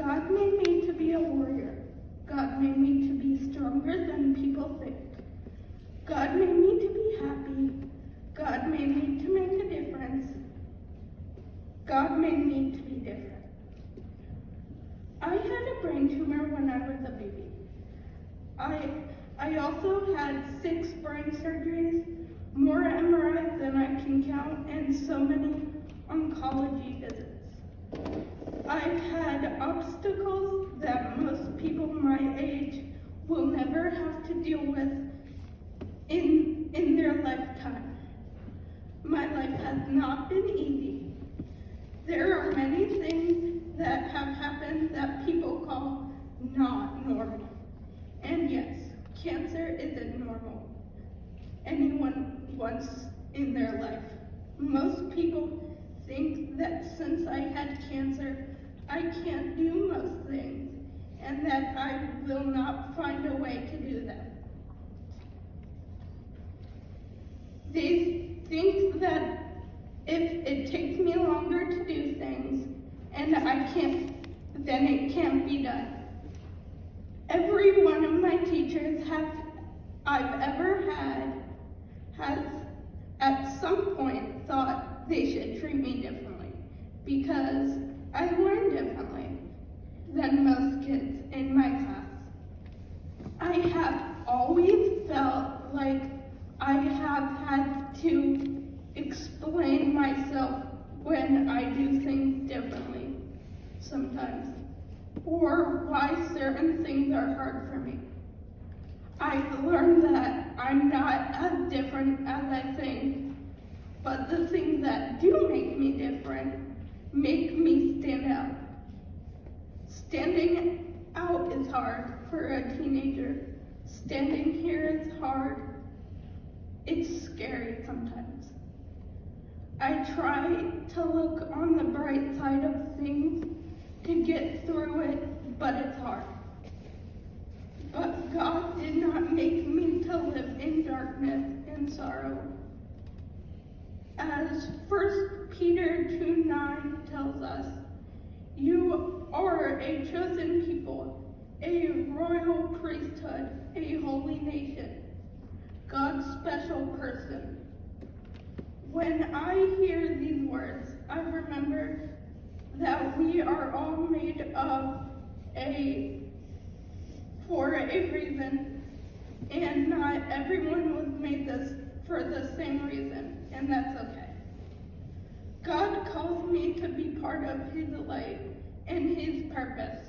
God made me to be a warrior. God made me to be stronger than people think. God made me to be happy. God made me to make a difference. God made me to be different. I had a brain tumor when I was a baby. I also had 6 brain surgeries, more MRIs than I can count, and so many oncology visits. I've had obstacles that most people my age will never have to deal with in their lifetime. My life has not been easy. There are many things that have happened that people call not normal. And yes, cancer isn't normal anyone wants in their life. Most people think that since I had cancer, I can't do most things, and that I will not find a way to do them. They think that if it takes me longer to do things and I can't, then it can't be done. Every one of my teachers I've ever had has at some point thought they should treat me differently because I learn differently than most kids in my class. I have always felt like I have had to explain myself when I do things differently sometimes, or why certain things are hard for me. I've learned that I'm not as different as I think, but the things that do make me different make me stand out. Standing out is hard for a teenager. Standing here is hard. It's scary sometimes. I try to look on the bright side of things to get through it, but it's hard. But God did not make me to live in darkness and sorrow. As 1 Peter 2:9 tells us, you are a chosen people, a royal priesthood, a holy nation, God's special person. When I hear these words, I remember that we are all made for a reason, and not everyone was made for the same reason, and that's okay. God calls me to be part of His life and His purpose.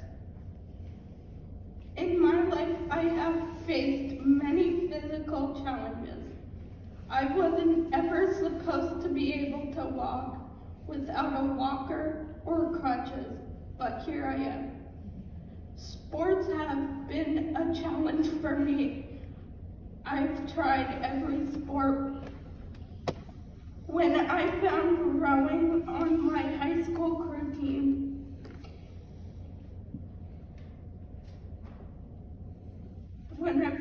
In my life, I have faced many physical challenges. I wasn't ever supposed to be able to walk without a walker or crutches, but here I am. Sports have been a challenge for me. I've tried every sport. When I found rowing on my high school crew team, when I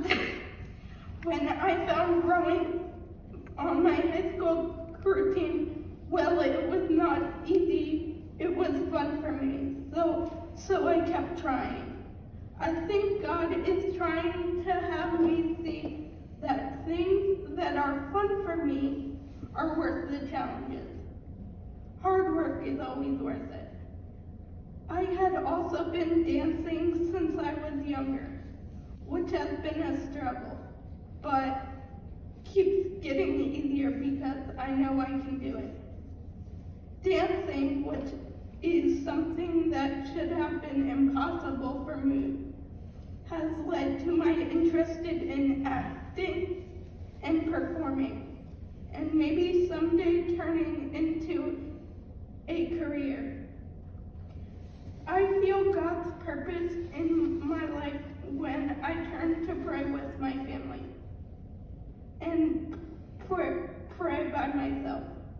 found rowing on my high school crew team, well, it was not easy. It was fun for me, so I kept trying. I think God is trying to have me see that things that are fun for me are worth the challenges. Hard work is always worth it. I had also been dancing since I was younger, which has been a struggle, but keeps getting easier because I know I can do it. Dancing, which is something that should have been impossible for me, has led to my interest in acting and performing, and maybe someday turning into a career. I feel God's purpose in my life when I turn to pray with my family and pray by myself.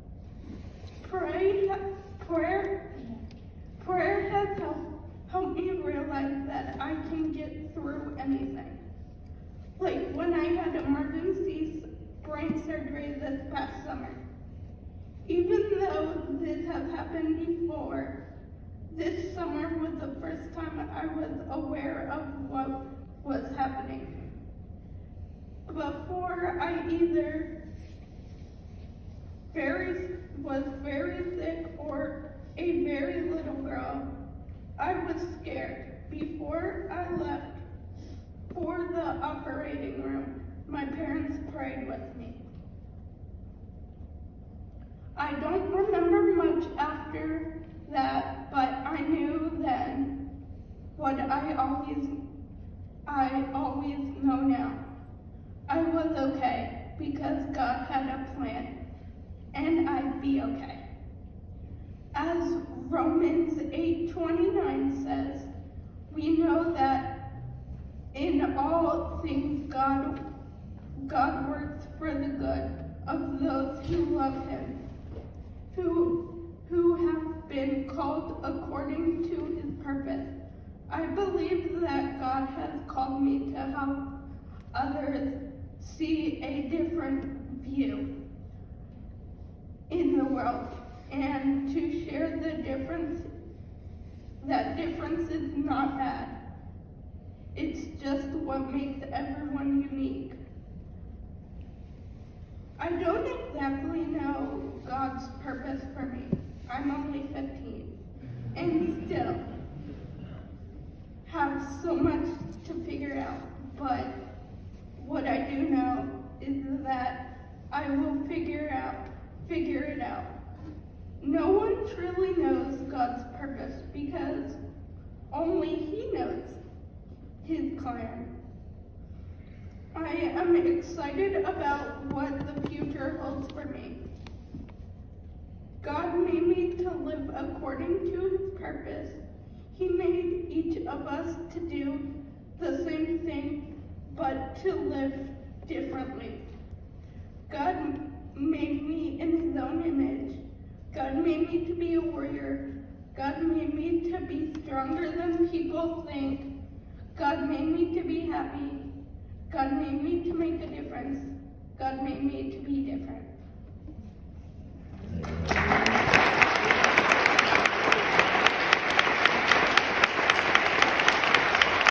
Prayer has helped me realize that I can get through anything. Like when I had emergency brain surgery this past summer. Even though this has happened before, This summer was the first time I was aware of what was happening. Before I either was very sick or a very little girl, I was scared. Before I left for the operating room, my parents prayed with me. I don't remember much after that, but I knew then what I always know now. I was okay because God had a plan, and I'd be okay. As Romans 8:29 says, we know that in all things God works for the good of those who love him, who have been called according to his purpose. I believe that God has called me to help others see a different view in the world and to share the difference. That difference is not bad. It's just what makes everyone unique. I don't exactly know God's purpose for me. I'm only 15 and still have so much to figure out, but what I do know is that I will figure it out. No one truly knows God's purpose because only he knows his plan. I am excited about what the future holds for me. God made me to live according to his purpose. He made each of us to do the same thing, but to live differently. God made me in his own image. God made me to be a warrior. God made me to be stronger than people think. God made me to be happy. God made me to make a difference. God made me to be different.